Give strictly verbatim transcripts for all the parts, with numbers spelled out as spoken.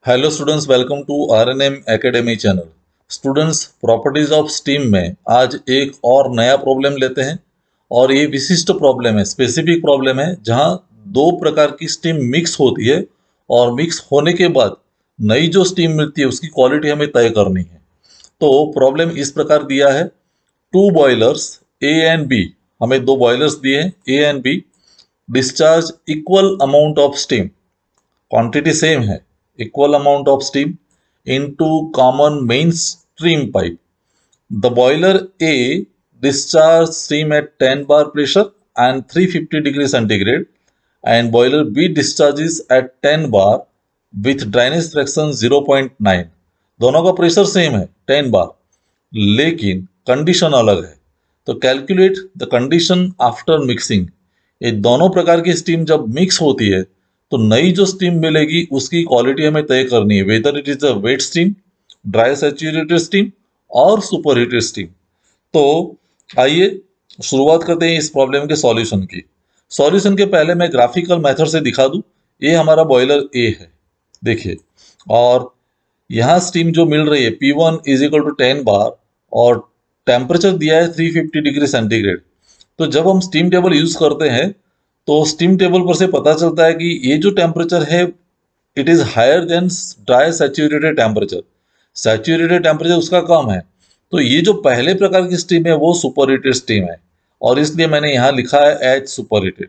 Hello students, welcome to RNM academy channel. Students, properties of steam में आज एक और नया प्रॉब्लम लेते हैं और ये विशिष्ट प्रॉब्लम है, स्पेसिफिक प्रॉब्लम है, जहां दो प्रकार की स्टीम मिक्स होती है और मिक्स होने के बाद नई जो स्टीम मिलती है उसकी क्वालिटी हमें तय करनी है। तो प्रॉब्लम इस प्रकार दिया है, two boilers A and B, हमें दो बॉयलर्स दिए हैं A and B, discharge equal amount of steam, quantity same है, equal amount of steam into common mainstream pipe. The boiler A discharges steam at ten bar pressure and three hundred fifty degree centigrade, and boiler B discharges at ten bar with drainage fraction zero point nine. दोनों का pressure same है ten bar, लेकिन condition अलग है। तो calculate the condition after mixing. ये दोनों प्रकार की स्टीम जब मिक्स होती है तो नई जो स्टीम मिलेगी उसकी क्वालिटी हमें तय करनी है, whether it is a wet steam, dry saturated steam और सुपर हीटेड स्टीम। तो आइए शुरुआत करते हैं इस प्रॉब्लम के सॉल्यूशन की। सॉल्यूशन के पहले मैं ग्राफिकल मेथड से दिखा दूं। ये हमारा बॉयलर ए है, देखिए, और यहाँ स्टीम जो मिल रही है P one is equal to ten bar और टेम्परेचर दिया है थ्री फिफ्टी डिग्री सेंटीग्रेड। तो जब हम स्टीम टेबल यूज करते हैं तो स्टीम टेबल पर से पता चलता है कि ये जो टेम्परेचर है it is higher than dry saturated temperature. Saturated temperature उसका कम है। तो ये जो पहले प्रकार की स्टीम है वो सुपर हीटेड स्टीम है और इसलिए मैंने यहाँ लिखा है H superheated.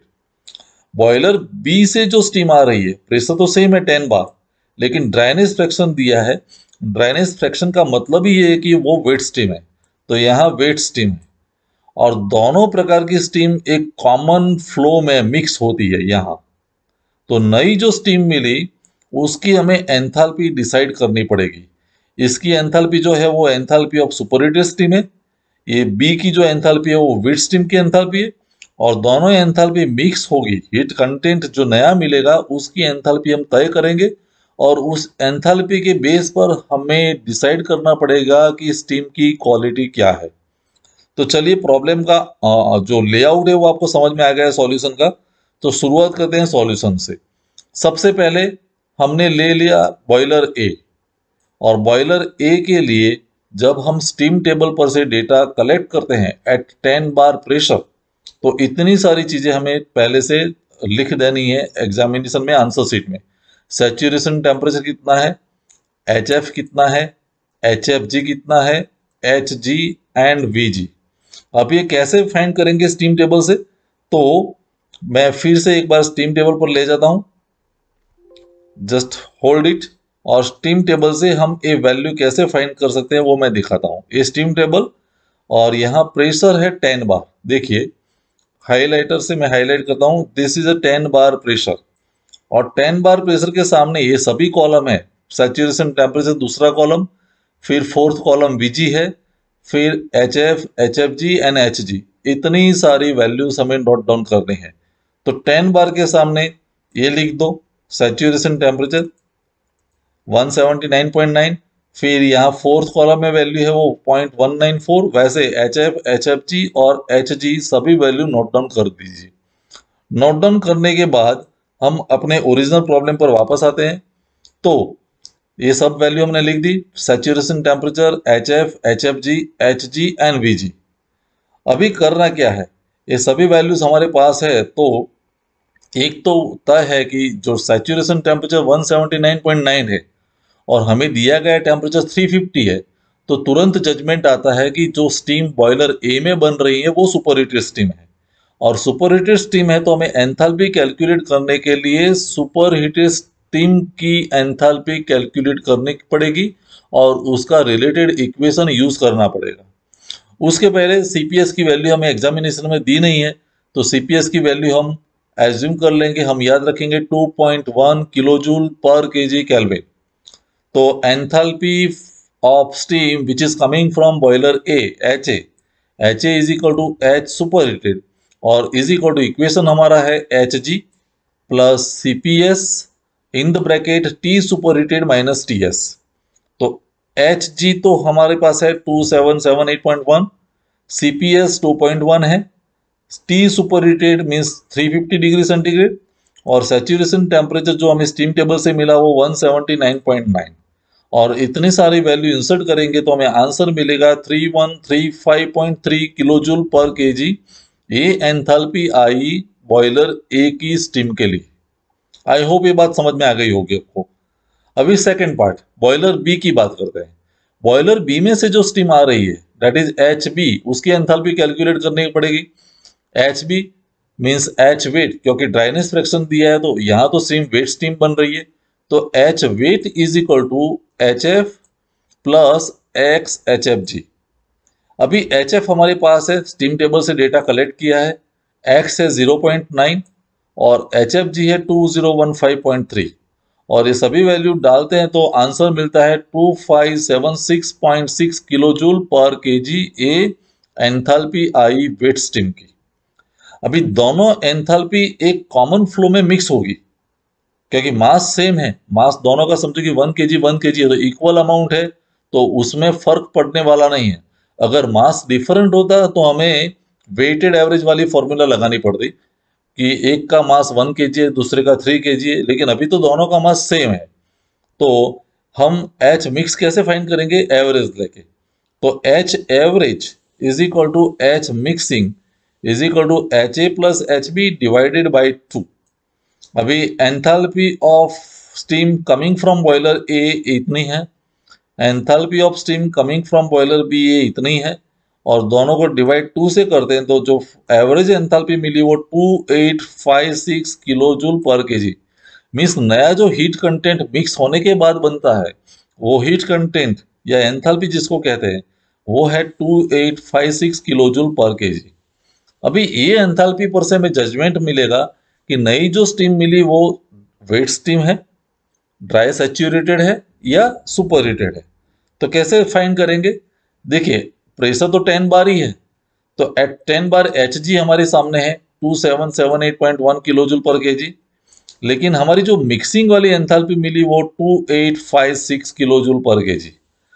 Boiler B से जो स्टीम आ रही है प्रेशर तो सेम है टेन बार, लेकिन ड्राइनेज फ्रैक्शन दिया है। ड्राइनेज फ्रैक्शन का मतलब ही ये है कि वो वेट स्टीम है, तो यहाँ वेट स्टीम है और दोनों प्रकार की स्टीम एक कॉमन फ्लो में मिक्स होती है यहाँ। तो नई जो स्टीम मिली उसकी हमें एंथैल्पी डिसाइड करनी पड़ेगी। इसकी एंथैल्पी जो है वो एंथैल्पी ऑफ सुपरहीटेड स्टीम है, ये बी की जो एंथैल्पी है वो वेट स्टीम की एंथैल्पी है, और दोनों एंथैल्पी मिक्स होगी। हीट कंटेंट जो नया मिलेगा उसकी एंथैल्पी हम तय करेंगे और उस एंथैल्पी के बेस पर हमें डिसाइड करना पड़ेगा कि स्टीम की क्वालिटी क्या है। तो चलिए प्रॉब्लम का जो लेआउट है वो आपको समझ में आ गया है सॉल्यूशन का। तो शुरुआत करते हैं सॉल्यूशन से। सबसे पहले हमने ले लिया बॉयलर ए, और बॉयलर ए के लिए जब हम स्टीम टेबल पर से डेटा कलेक्ट करते हैं एट टेन बार प्रेशर, तो इतनी सारी चीजें हमें पहले से लिख देनी है एग्जामिनेशन में, आंसर शीट में। सैचुरेशन टेम्परेचर कितना है, एच एफ कितना है, एच एफ जी कितना है, H G and V G. अब ये कैसे फाइंड करेंगे स्टीम टेबल से? तो मैं फिर से एक बार स्टीम टेबल पर ले जाता हूं, जस्ट होल्ड इट, और स्टीम टेबल से हम ए वैल्यू कैसे फाइंड कर सकते हैं वो मैं दिखाता हूं। ये स्टीम टेबल और यहाँ प्रेशर है टेन बार। देखिए हाइलाइटर से मैं हाईलाइट करता हूं, this is a ten bar pressure, और टेन बार प्रेशर के सामने ये सभी कॉलम है। सैचुरेशन टेम्परेचर दूसरा कॉलम, फिर फोर्थ कॉलम वीजी है, फिर H F, H F G and H G. इतनी सारी वैल्यूज हमें नोट डाउन करनी है। तो टेन बार के सामने ये लिख दो saturation temperature one seventy nine point nine, फिर यहाँ फोर्थ कॉलम में वैल्यू है वो पॉइंट वन नाइन फोर। वैसे H F, H F G और एच जी सभी वैल्यू नोट डाउन कर दीजिए। नोट डाउन करने के बाद हम अपने ओरिजिनल प्रॉब्लम पर वापस आते हैं। तो ये सब वैल्यू हमने लिख दी, saturation temperature, H F, H F G, H G and V G. अभी करना क्या है, ये सभी वैल्यूज हमारे पास है। तो एक तो तय है कि जो saturation temperature one seventy nine point nine है और हमें दिया गया टेम्परेचर थ्री फिफ्टी है, तो तुरंत जजमेंट आता है कि जो स्टीम बॉयलर ए में बन रही है वो सुपर हीटेड स्टीम है, और सुपर हीटेड स्टीम है तो हमें एंथैल्पी कैलकुलेट करने के लिए सुपर हीटेड स्टीम की एंथैल्पी कैलकुलेट करनी पड़ेगी और उसका रिलेटेड इक्वेशन यूज करना पड़ेगा। उसके पहले सीपीएस की वैल्यू हमें एग्जामिनेशन में दी नहीं है, तो सीपीएस की वैल्यू हम एज्यूम कर लेंगे, हम याद रखेंगे two point one kilojoule per KG kelvin. तो enthalpy of steam which is coming from boiler A, H A, H A is equal to H superheated, और इज इक्वल टू इक्वेशन हमारा है H G plus C P S in the bracket T superheated minus T S. तो H G तो हमारे पास है two seven seven eight point one, C P S to point one है, T superheated means three fifty degree centigrade, और saturation temperature जो हमें steam table से मिला वो one seventy nine point nine, और इतनी सारी वैल्यू इंसर्ट करेंगे तो हमें आंसर मिलेगा three one three five point three kilojoule per KG. ये एंथैल्पी आई बॉयलर ए की स्टीम के लिए। आई होप ये बात समझ में आ गई होगी आपको। अभी सेकंड पार्ट बॉयलर बी की बात करते हैं। बॉयलर बी में से जो स्टीम आ रही है दैट इज एच बी, उसकी एंथैल्पी कैलकुलेट करने पड़ेगी। H B means H wet, क्योंकि ड्राइनेस फ्रैक्शन दिया है तो यहाँ तो स्टीम वेट स्टीम बन रही है, तो H wet is equal to H F plus X H F G. अभी एच एफ हमारे पास है, स्टीम टेबल से डेटा कलेक्ट किया है, एक्स है ज़ीरो पॉइंट नाइन और एच एफ जी है two zero one five point three, और ये सभी वैल्यू डालते हैं तो आंसर मिलता है two five seven six point six kilojoule per KG ए एंथैल्पी आई वेट स्टीम की। अभी दोनों एंथैल्पी एक कॉमन फ्लो में मिक्स होगी, क्योंकि मास सेम है, मास दोनों का समझो कि वन केजी वन केजी है तो इक्वल अमाउंट है, तो उसमें फर्क पड़ने वाला नहीं है। अगर मास डिफरेंट होता तो हमें वेटेड एवरेज वाली फॉर्मूला लगानी पड़ती कि एक का मास वन केजी है दूसरे का थ्री केजी है, लेकिन अभी तो दोनों का मास सेम है, तो हम एच मिक्स कैसे फाइंड करेंगे? एवरेज लेके। तो H average is equal to H mixing is equal to H A plus H B divided by two. अभी enthalpy of steam coming from boiler A इतनी है, enthalpy of steam coming from boiler B ए इतनी है, और दोनों को divide two से करते हैं तो जो एवरेज एंथैल्पी मिली वो two eight five six kilojoule per KG. Means नया जो हीट कंटेंट मिक्स होने के बाद बनता है वो हीट कंटेंट या एंथैल्पी जिसको कहते हैं वो है two eight five six kilojoule per KG. अभी ये एंथैल्पी पर से हमें जजमेंट मिलेगा कि नई जो स्टीम मिली वो वेट स्टीम है, ड्राई सैचुरेटेड है या सुपर हीटेड है। तो कैसे फाइंड करेंगे? देखिए प्रेशर तो टेन बार ही है, तो at ten bar H G हमारे सामने है two seven seven eight point one kilojoule per KG, लेकिन हमारी जो मिक्सिंग वाली एंथैल्पी मिली वो two eight five six kilojoule per KG.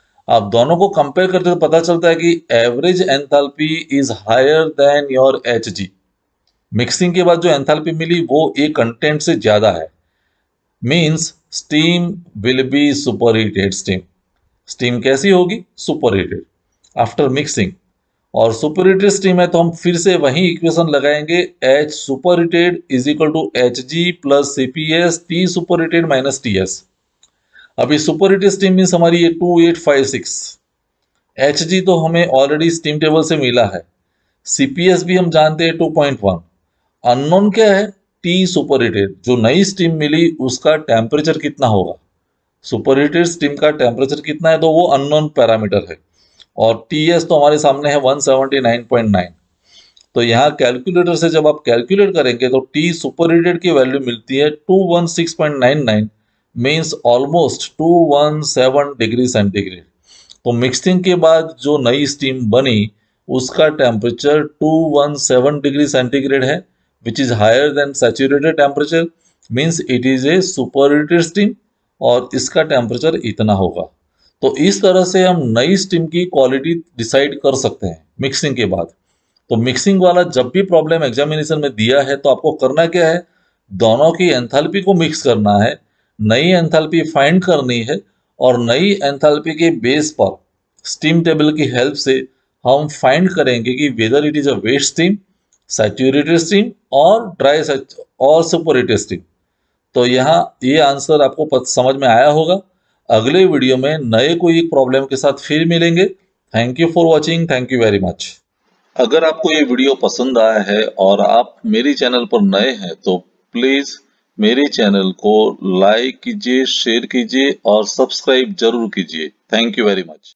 आप दोनों को कंपेयर करते तो पता चलता है कि average enthalpy is higher than your H G. Mixing के बाद जो एंथैल्पी मिली वो एक कंटेंट से ज्यादा है, means steam will be superheated steam. Steam कैसी होगी? Superheated after mixing. और सुपर हीटेड स्टीम है तो हम फिर से वही इक्वेशन लगाएंगे, H superheated is equal to H G plus C P S T superheated minus T S. अभी सुपर हीटेड स्टीम मीन्स हमारी ये two eight five six, H G तो हमें ऑलरेडी स्टीम टेबल से मिला है, सी P S भी हम जानते हैं टू पॉइंट वन। अननोन क्या है? टी सुपर हीटेड, जो नई स्टीम मिली उसका टेम्परेचर कितना होगा। सुपर हीटेड स्टीम का टेम्परेचर कितना है तो वो अननोन पैरामीटर है, और टी एस तो हमारे सामने है one seventy nine point nine. तो यहाँ कैलकुलेटर से जब आप कैलकुलेट करेंगे तो टी सुपर हीटेड की वैल्यू मिलती है two one six point nine nine, means almost two one seven degree centigrade. तो मिक्सिंग के बाद जो नई स्टीम बनी उसका temperature two one seven degree centigrade है, which is higher than saturated temperature, means it is a superheated steam, और इसका टेम्परेचर इतना होगा। तो इस तरह से हम नई स्टीम की क्वालिटी डिसाइड कर सकते हैं मिक्सिंग के बाद। तो मिक्सिंग वाला जब भी प्रॉब्लम एग्जामिनेशन में दिया है तो आपको करना क्या है? दोनों की एंथैल्पी को मिक्स करना है, नई एंथैल्पी फाइंड करनी है, और नई एंथैल्पी के बेस पर स्टीम टेबल की हेल्प से हम फाइंड करेंगे कि whether it is a wet steam, saturated steam और ड्राई और सुपर हीटेड स्टीम। तो यहाँ ये आंसर आपको पत, समझ में आया होगा। अगले वीडियो में नए कोई एक प्रॉब्लम के साथ फिर मिलेंगे। Thank you for watching, thank you very much. अगर आपको ये वीडियो पसंद आया है और आप मेरी चैनल पर नए हैं तो प्लीज मेरे चैनल को लाइक कीजिए, शेयर कीजिए और सब्सक्राइब जरूर कीजिए। Thank you very much.